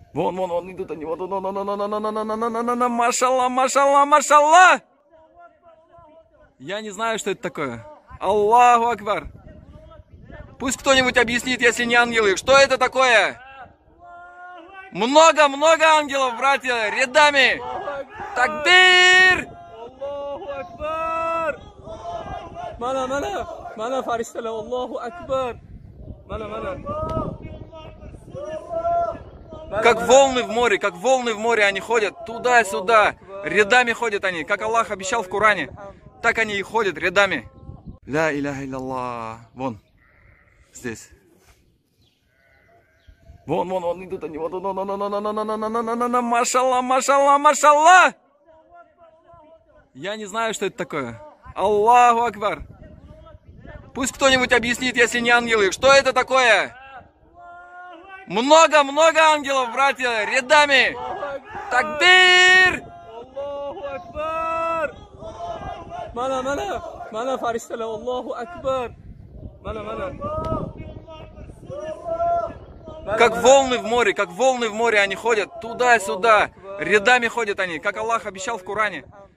Вон, идут они. Машалла, машалла, машалла. Я не знаю, что это такое. Аллаху акбар. Пусть кто-нибудь объяснит, если не ангелы. Что это такое? Много ангелов, братья, рядами. Такбир! Аллаху акбар. Mana farishtalar. Allohu akbar. Mana. Как волны в море они ходят туда-сюда. Рядами ходят они, как Аллах обещал в Коране. Так они и ходят рядами. Ля иляха илlallah. Вон. Здесь. Вон, идут они. Машалла, машалла, машалла. Я не знаю, что это такое. Аллаху акбар. Пусть кто-нибудь объяснит, если не ангелы. Что это такое? Много ангелов, братья, рядами. Такбир! Allohu akbar. Mana farishtalar. Allohu akbar. Mana. Как волны в море они ходят туда-сюда. Рядами ходят они, как Аллах обещал в Коране.